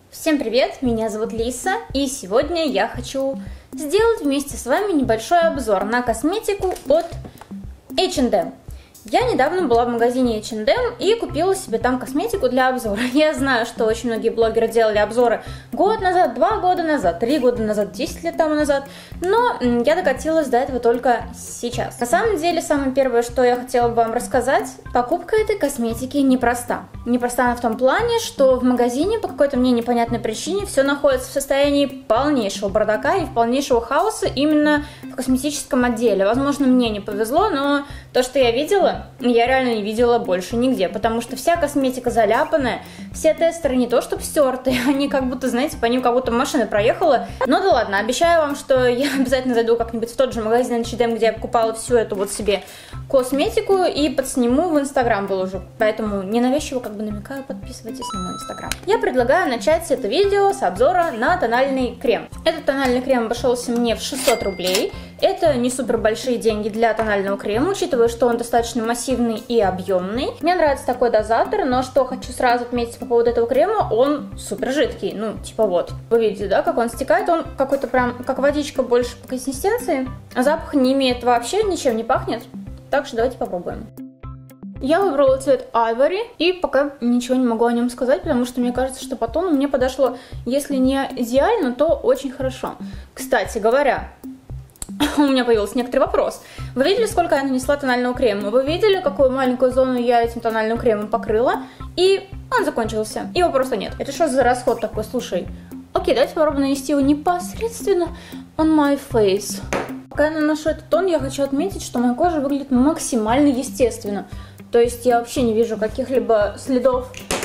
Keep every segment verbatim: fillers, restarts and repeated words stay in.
Всем привет, меня зовут Лиса, и сегодня я хочу сделать вместе с вами небольшой обзор на косметику от эйч энд эм. Я недавно была в магазине эйч энд эм и купила себе там косметику для обзора. Я знаю, что очень многие блогеры делали обзоры год назад, два года назад, три года назад, десять лет тому назад, но я докатилась до этого только сейчас. На самом деле, самое первое, что я хотела бы вам рассказать, покупка этой косметики непроста. Непроста она в том плане, что в магазине по какой-то мне непонятной причине все находится в состоянии полнейшего бардака и полнейшего хаоса именно в косметическом отделе. Возможно, мне не повезло, но то, что я видела, я реально не видела больше нигде, потому что вся косметика заляпанная, все тестеры не то чтобы стертые, они как будто, знаете, по ним как будто машина проехала. Ну да ладно, обещаю вам, что я обязательно зайду как-нибудь в тот же магазин эйч энд эм, где я покупала всю эту вот себе косметику, и подсниму в инстаграм выложу, поэтому ненавязчиво как бы намекаю, подписывайтесь на мой инстаграм. Я предлагаю начать это видео с обзора на тональный крем. Этот тональный крем обошелся мне в шестьсот рублей. Это не супер большие деньги для тонального крема, учитывая, что он достаточно массивный и объемный. Мне нравится такой дозатор, но что хочу сразу отметить по поводу этого крема, он супер жидкий, ну типа вот. Вы видите, да, как он стекает, он какой-то прям как водичка больше по консистенции, а запах не имеет вообще, ничем не пахнет, так что давайте попробуем. Я выбрала цвет Ivory, и пока ничего не могу о нем сказать, потому что мне кажется, что по тону мне подошло, если не идеально, то очень хорошо. Кстати говоря, у меня появился некоторый вопрос. Вы видели, сколько я нанесла тонального крема? Вы видели, какую маленькую зону я этим тональным кремом покрыла? И он закончился. Его просто нет. Это что за расход такой? Слушай. Окей, давайте попробуем нанести его непосредственно on my face. Пока я наношу этот тон, я хочу отметить, что моя кожа выглядит максимально естественно. То есть я вообще не вижу каких-либо следов.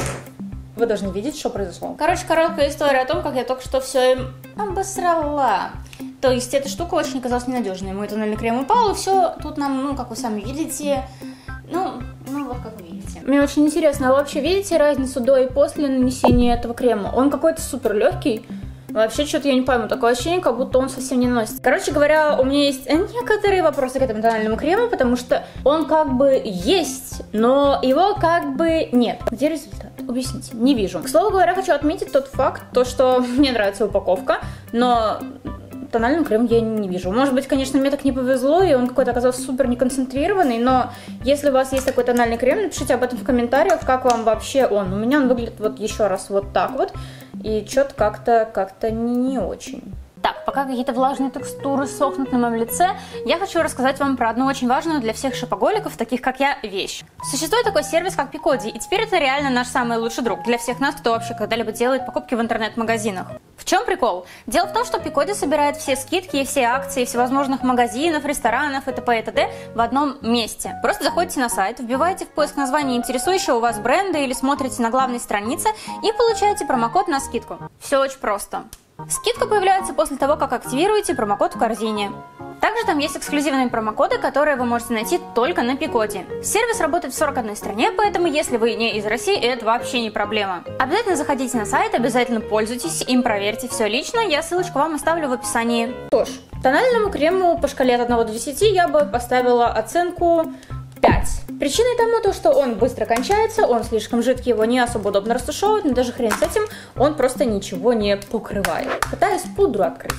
Вы должны видеть, что произошло. Короче, короткая история о том, как я только что все им обосрала. То есть эта штука очень оказалась ненадежной. Мой тональный крем упал, и все тут нам, ну, как вы сами видите, ну, ну вот как вы видите. Мне очень интересно, а вы вообще видите разницу до и после нанесения этого крема? Он какой-то супер легкий. Вообще, что-то я не пойму, такое ощущение, как будто он совсем не наносится. Короче говоря, у меня есть некоторые вопросы к этому тональному крему, потому что он как бы есть, но его как бы нет. Где результат? Объясните, не вижу. К слову говоря, хочу отметить тот факт, то, что мне нравится упаковка, но тональный крем я не вижу. Может быть, конечно, мне так не повезло, и он какой-то оказался супер неконцентрированный, но если у вас есть такой тональный крем, напишите об этом в комментариях, как вам вообще он. У меня он выглядит вот еще раз вот так вот, и что-то как-то как-то не очень. Так, пока какие-то влажные текстуры сохнут на моем лице, я хочу рассказать вам про одну очень важную для всех шопоголиков, таких как я, вещь. Существует такой сервис, как Пикоди, и теперь это реально наш самый лучший друг для всех нас, кто вообще когда-либо делает покупки в интернет-магазинах. В чем прикол? Дело в том, что Пикоди собирает все скидки и все акции всевозможных магазинов, ресторанов и т.п. и т.д. в одном месте. Просто заходите на сайт, вбиваете в поиск название интересующего вас бренда или смотрите на главной странице и получаете промокод на скидку. Все очень просто. Скидка появляется после того, как активируете промокод в корзине. Также там есть эксклюзивные промокоды, которые вы можете найти только на Пикоди. Сервис работает в сорок одной стране, поэтому если вы не из России, это вообще не проблема. Обязательно заходите на сайт, обязательно пользуйтесь им, проверьте все лично, я ссылочку вам оставлю в описании. Что ж, тональному крему по шкале от одного до десяти я бы поставила оценку пять. Причиной тому то, что он быстро кончается, он слишком жидкий, его не особо удобно растушевывать, но даже хрен с этим, он просто ничего не покрывает. Пытаюсь пудру открыть.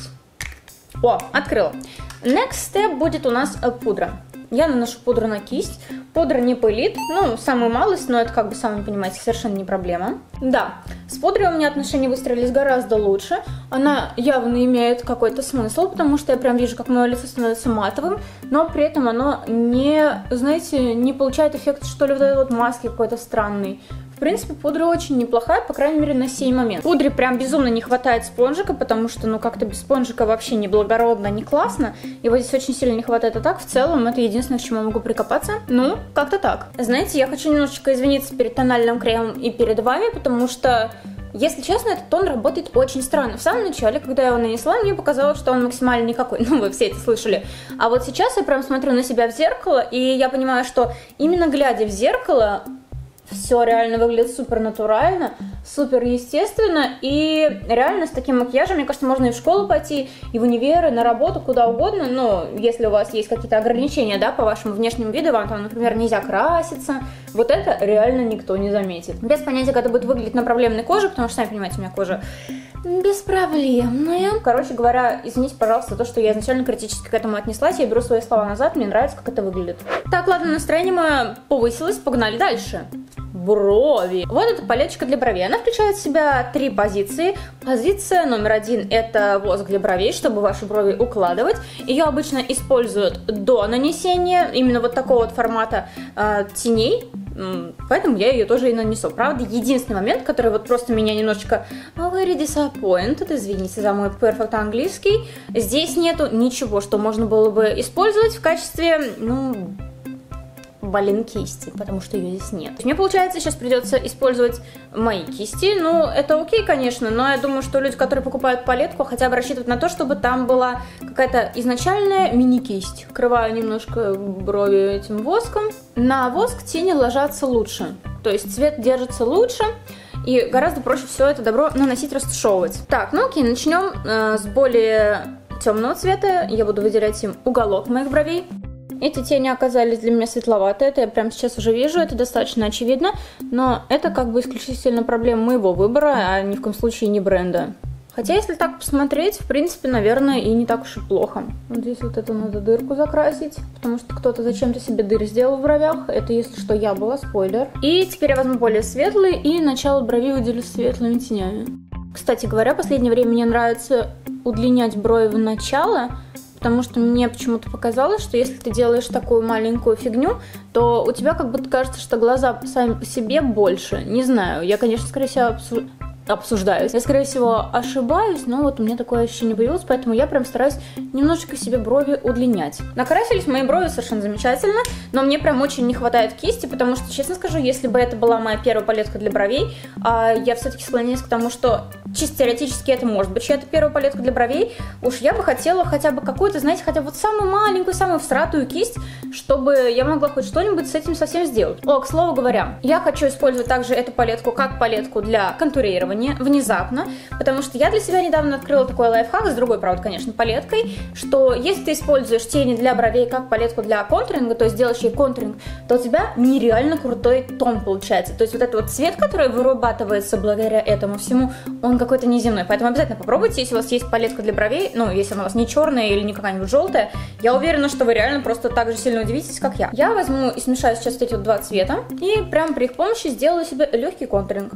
О, открыла. Next step будет у нас пудра. Я наношу пудру на кисть. Пудра не пылит, ну, самую малость, но это, как бы, сами понимаете, совершенно не проблема. Да, с пудрой у меня отношения выстроились гораздо лучше. Она явно имеет какой-то смысл, потому что я прям вижу, как мое лицо становится матовым, но при этом оно не, знаете, не получает эффект, что ли, вот этой вот маски какой-то странный. В принципе, пудра очень неплохая, по крайней мере, на сей момент. Пудре прям безумно не хватает спонжика, потому что, ну, как-то без спонжика вообще не благородно, не классно. Его здесь очень сильно не хватает, а так, в целом, это единственное, к чему я могу прикопаться. Ну, как-то так. Знаете, я хочу немножечко извиниться перед тональным кремом и перед вами, потому что, если честно, этот тон работает очень странно. В самом начале, когда я его нанесла, мне показалось, что он максимально никакой. Ну, вы все это слышали. А вот сейчас я прям смотрю на себя в зеркало, и я понимаю, что именно глядя в зеркало, все реально выглядит супер натурально, супер естественно, и реально с таким макияжем, мне кажется, можно и в школу пойти, и в универ, и на работу, куда угодно, но если у вас есть какие-то ограничения, да, по вашему внешнему виду, вам там, например, нельзя краситься, вот это реально никто не заметит. Без понятия, как это будет выглядеть на проблемной коже, потому что, сами понимаете, у меня кожа беспроблемная. Короче говоря, извините, пожалуйста, за то, что я изначально критически к этому отнеслась, я беру свои слова назад, мне нравится, как это выглядит. Так, ладно, настроение мое повысилось, погнали дальше. Брови. Вот эта палеточка для бровей. Она включает в себя три позиции. Позиция номер один — это воск для бровей, чтобы ваши брови укладывать. Ее обычно используют до нанесения именно вот такого вот формата э, теней. Поэтому я ее тоже и нанесу. Правда, единственный момент, который вот просто меня немножечко very disappointed, извините за мой perfect английский, здесь нету ничего, что можно было бы использовать в качестве, ну, блин, кисти, потому что ее здесь нет. Мне, получается, сейчас придется использовать мои кисти. Ну, это окей, конечно, но я думаю, что люди, которые покупают палетку, хотя бы рассчитывают на то, чтобы там была какая-то изначальная мини-кисть. Крываю немножко брови этим воском. На воск тени ложатся лучше, то есть цвет держится лучше. И гораздо проще все это добро наносить, растушевывать. Так, ну окей, начнем э, с более темного цвета. Я буду выделять им уголок моих бровей. Эти тени оказались для меня светловатые, это я прямо сейчас уже вижу, это достаточно очевидно, но это как бы исключительно проблема моего выбора, а ни в коем случае не бренда. Хотя, если так посмотреть, в принципе, наверное, и не так уж и плохо. Вот здесь вот эту надо дырку закрасить, потому что кто-то зачем-то себе дыры сделал в бровях. Это, если что, я была, спойлер. И теперь я возьму более светлый и начало брови выделю светлыми тенями. Кстати говоря, в последнее время мне нравится удлинять брови в начало, потому что мне почему-то показалось, что если ты делаешь такую маленькую фигню, то у тебя как будто кажется, что глаза сами по себе больше. Не знаю, я, конечно, скорее всего, обсу... обсуждаюсь. Я, скорее всего, ошибаюсь, но вот у меня такое ощущение появилось, поэтому я прям стараюсь немножечко себе брови удлинять. Накрасились мои брови совершенно замечательно, но мне прям очень не хватает кисти, потому что, честно скажу, если бы это была моя первая палетка для бровей, я все-таки склоняюсь к тому, что чисто теоретически это может быть чья-то первая палетка для бровей, уж я бы хотела хотя бы какую-то, знаете, хотя бы вот самую маленькую, самую всратую кисть, чтобы я могла хоть что-нибудь с этим совсем сделать. О, к слову говоря, я хочу использовать также эту палетку как палетку для контурирования внезапно, потому что я для себя недавно открыла такой лайфхак, с другой, правда, конечно, палеткой, что если ты используешь тени для бровей как палетку для контуринга, то есть делаешь ей контуринг, то у тебя нереально крутой тон получается. То есть вот этот вот цвет, который вырабатывается благодаря этому всему, он какой-то неземной. Поэтому обязательно попробуйте, если у вас есть палетка для бровей, ну, если она у вас не черная или не какая-нибудь желтая, я уверена, что вы реально просто так же сильно удивитесь, как я. Я возьму и смешаю сейчас эти вот два цвета и прям при их помощи сделаю себе легкий контуринг.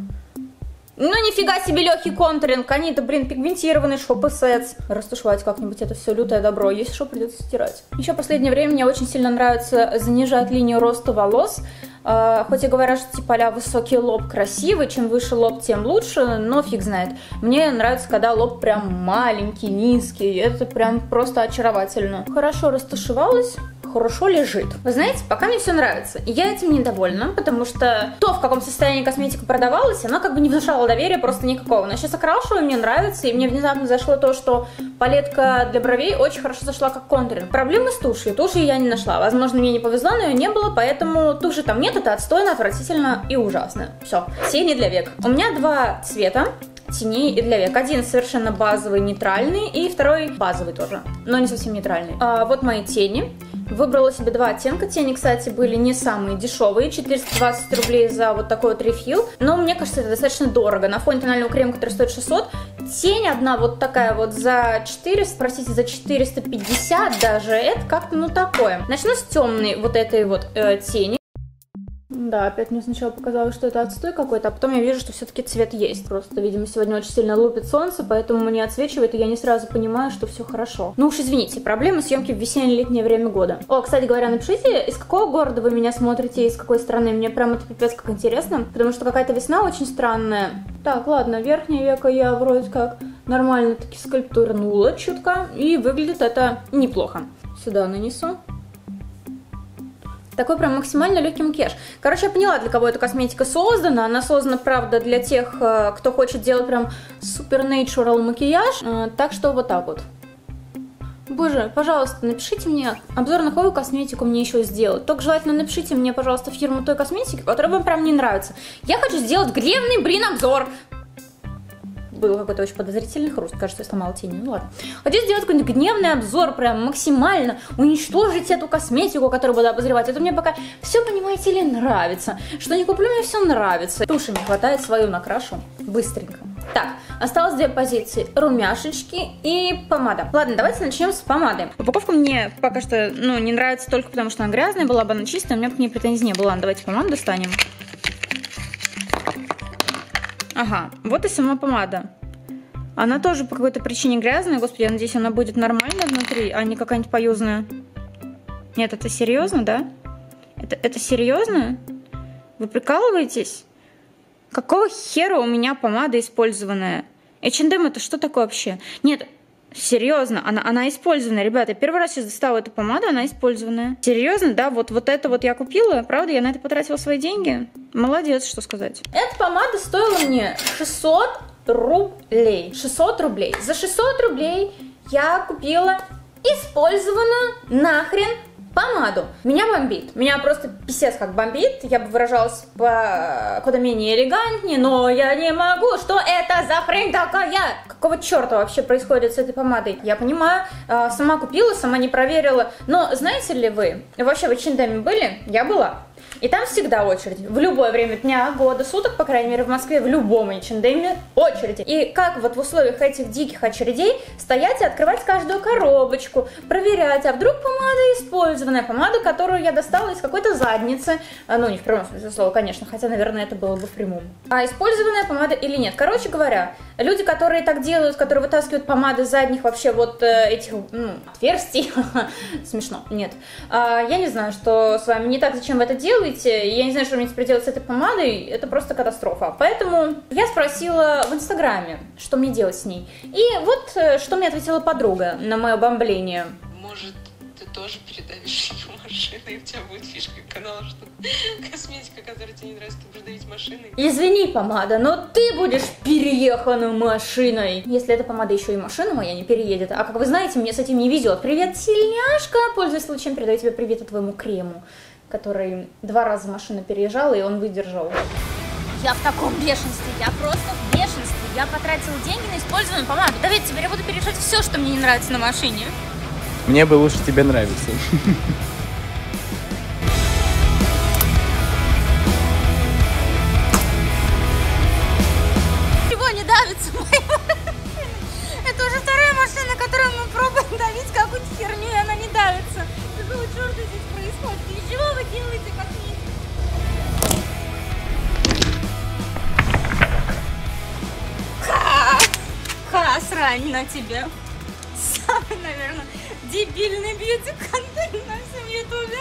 Ну нифига себе легкий контуринг, они-то, блин, пигментированные, шопы-сетс. Растушевать как-нибудь это все лютое добро, если что, придется стирать. Еще в последнее время мне очень сильно нравится занижать линию роста волос. Uh, хоть и говорят, что типа а-ля высокий лоб красивый, чем выше лоб, тем лучше, но фиг знает. Мне нравится, когда лоб прям маленький, низкий, это прям просто очаровательно. Хорошо растушевалась, хорошо лежит. Вы знаете, пока мне все нравится, и я этим недовольна, потому что то, в каком состоянии косметика продавалась, она как бы не внушала доверия просто никакого. Но сейчас окрашу, и мне нравится, и мне внезапно зашло то, что палетка для бровей очень хорошо зашла как контуринг. Проблемы с тушью, туши я не нашла. Возможно, мне не повезло, но ее не было, поэтому туши там нет, это отстойно, отвратительно и ужасно. Все, тени для век. У меня два цвета теней и для век. Один совершенно базовый, нейтральный, и второй базовый тоже, но не совсем нейтральный. А, вот мои тени. Выбрала себе два оттенка. Тени, кстати, были не самые дешевые. четыреста двадцать рублей за вот такой вот рефил. Но мне кажется, это достаточно дорого. На фоне тонального крема, который стоит шестьсот. Тень одна вот такая вот за четыреста, простите, за четыреста пятьдесят даже. Это как-то ну такое. Начну с темной вот этой вот э, тени. Да, опять мне сначала показалось, что это отстой какой-то, а потом я вижу, что все-таки цвет есть. Просто, видимо, сегодня очень сильно лупит солнце, поэтому мне отсвечивает, и я не сразу понимаю, что все хорошо. Ну уж извините, проблемы съемки в весенне-летнее время года. О, кстати говоря, напишите, из какого города вы меня смотрите, из какой страны. Мне прям это пипец как интересно, потому что какая-то весна очень странная. Так, ладно, верхнее веко я вроде как нормально-таки скульптурнула чутка, и выглядит это неплохо. Сюда нанесу. Такой прям максимально легкий макияж. Короче, я поняла, для кого эта косметика создана. Она создана, правда, для тех, кто хочет делать прям супер natural макияж. Так что вот так вот. Боже, пожалуйста, напишите мне обзор на какую косметику мне еще сделать. Только желательно напишите мне, пожалуйста, фирму той косметики, которая вам прям не нравится. Я хочу сделать гневный, блин, обзор. Был какой-то очень подозрительный хруст, кажется, я сломала тени, ну ладно. Хочу сделать какой-нибудь гневный обзор, прям максимально уничтожить эту косметику, которую буду обозревать. Это мне пока все, понимаете ли, нравится. Что не куплю, мне все нравится. Туши не хватает, свою накрашу быстренько. Так, осталось две позиции: румяшечки и помада. Ладно, давайте начнем с помады. Упаковка мне пока что, ну, не нравится только потому, что она грязная, была бы она чистая, у меня к ней претензий не было. Ладно, давайте помаду достанем. Ага, вот и сама помада. Она тоже по какой-то причине грязная. Господи, я надеюсь, она будет нормально внутри, а не какая-нибудь поюзная. Нет, это серьезно, да? Это, это серьезно? Вы прикалываетесь? Какого хера у меня помада использованная? эйч энд эм это что такое вообще? Нет, серьезно, она, она использованная, ребята. Я первый раз сейчас достала эту помаду, она использованная. Серьезно, да, вот, вот это вот я купила, правда, я на это потратила свои деньги. Молодец, что сказать. Эта помада стоила мне шестьсот рублей. шестьсот рублей. За шестьсот рублей я купила использованную нахрен помаду. Меня бомбит. Меня просто писец как бомбит. Я бы выражалась по... куда менее элегантнее, но я не могу. Что это за хрень такая? Какого черта вообще происходит с этой помадой? Я понимаю, сама купила, сама не проверила. Но знаете ли вы, вообще в эйч энд эм были? Я была. И там всегда очередь. В любое время дня, года, суток, по крайней мере в Москве, в любом эйч энд эм очереди. И как вот в условиях этих диких очередей стоять и открывать каждую коробочку, проверять, а вдруг помада использованная, помада, которую я достала из какой-то задницы, ну не в прямом смысле слова, конечно, хотя, наверное, это было бы в прямом. А использованная помада или нет? Короче говоря, люди, которые так делают, которые вытаскивают помады из задних вообще вот этих, ну, отверстий, смешно, нет. Я не знаю, что с вами не так, зачем вы это делаете. Я не знаю, что мне теперь делать с этой помадой, это просто катастрофа. Поэтому я спросила в Инстаграме, что мне делать с ней. И вот что мне ответила подруга на мое бомбление. Может, ты тоже передавишь ее машиной, и у тебя будет фишка канала, что косметика, которая тебе не нравится, ты будешь давить машиной. Извини, помада, но ты будешь переехана машиной. Если эта помада еще и машина моя не переедет. А как вы знаете, мне с этим не везет. Привет, сильняшка! Пользуясь случаем, передаю тебе привет от твоему крему, который два раза машина переезжала, и он выдержал. Я в таком бешенстве, я просто в бешенстве. Я потратила деньги на использованную помаду. Давид, теперь я буду перерешать все, что мне не нравится на машине. Мне бы лучше тебе нравится. Чего не давится в моей машине? Это уже вторая машина, которую мы пробуем давить какую-то херню, и она не давится. Какого черта здесь происходит? Из чего вы делаете косметику? Ха! Ха, срань на тебе. Самый, наверное, дебильный бьюти-контент на всем ютубе.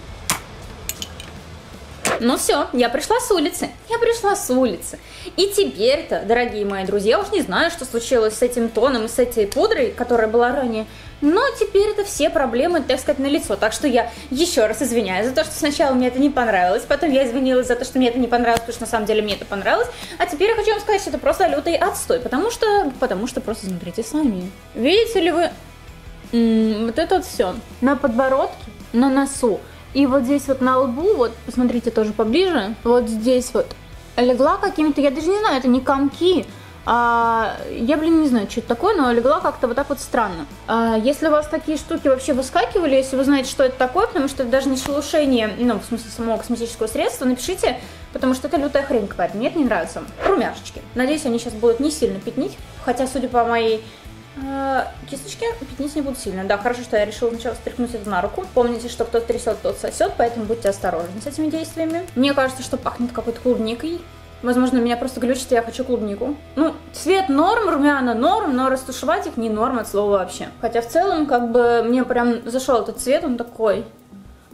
Ну все, я пришла с улицы. Я пришла с улицы. И теперь-то, дорогие мои друзья, я уж не знаю, что случилось с этим тоном и с этой пудрой, которая была ранее. Но теперь это все проблемы, так сказать, налицо. Так что я еще раз извиняюсь за то, что сначала мне это не понравилось, потом я извинилась за то, что мне это не понравилось, потому что на самом деле мне это понравилось. А теперь я хочу вам сказать, что это просто лютый отстой, потому что, потому что просто смотрите сами. Видите ли вы, м-м, вот это вот все на подбородке, на носу. И вот здесь вот на лбу, вот, посмотрите тоже поближе, вот здесь вот легла какими-то, я даже не знаю, это не комки, а, я, блин, не знаю, что это такое, но легла как-то вот так вот странно. А, если у вас такие штуки вообще выскакивали, если вы знаете, что это такое, потому что это даже не шелушение, ну, в смысле самого косметического средства, напишите, потому что это лютая хрень какая-то, мне это не нравится. Румяшечки. Надеюсь, они сейчас будут не сильно пятнить, хотя, судя по моей кисточки, пятнить не буду сильно. Да, хорошо, что я решила сначала стряхнуть это на руку. Помните, что кто трясет, тот сосет, поэтому будьте осторожны с этими действиями. Мне кажется, что пахнет какой-то клубникой. Возможно, меня просто глючит, и я хочу клубнику. Ну, цвет норм, румяна норм, но растушевать их не норм от слова вообще. Хотя в целом, как бы, мне прям зашел этот цвет, он такой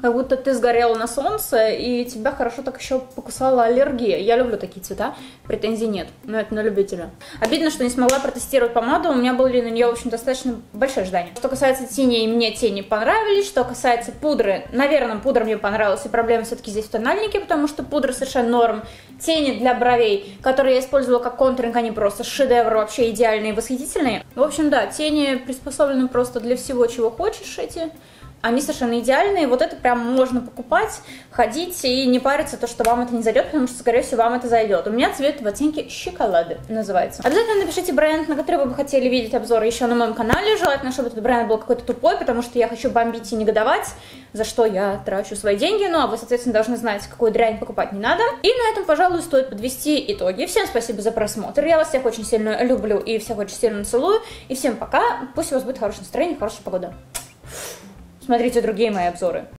как будто ты сгорела на солнце, и тебя хорошо так еще покусала аллергия. Я люблю такие цвета, претензий нет, но это на любителя. Обидно, что не смогла протестировать помаду, у меня были на нее, в общем, достаточно большие ожидания. Что касается теней, мне тени понравились, что касается пудры, наверное, пудра мне понравилась, и проблема все-таки здесь в тональнике, потому что пудра совершенно норм. Тени для бровей, которые я использовала как контуринг, они просто шедевр, вообще идеальные, восхитительные. В общем, да, тени приспособлены просто для всего, чего хочешь эти. Они совершенно идеальные, вот это прям можно покупать, ходить и не париться, то, что вам это не зайдет, потому что, скорее всего, вам это зайдет. У меня цвет в оттенке шоколада называется. Обязательно напишите бренд, на который вы бы хотели видеть обзоры еще на моем канале, желательно, чтобы этот бренд был какой-то тупой, потому что я хочу бомбить и негодовать, за что я трачу свои деньги, ну а вы, соответственно, должны знать, какую дрянь покупать не надо. И на этом, пожалуй, стоит подвести итоги. Всем спасибо за просмотр, я вас всех очень сильно люблю и всех очень сильно целую, и всем пока, пусть у вас будет хорошее настроение, хорошая погода. Смотрите другие мои обзоры.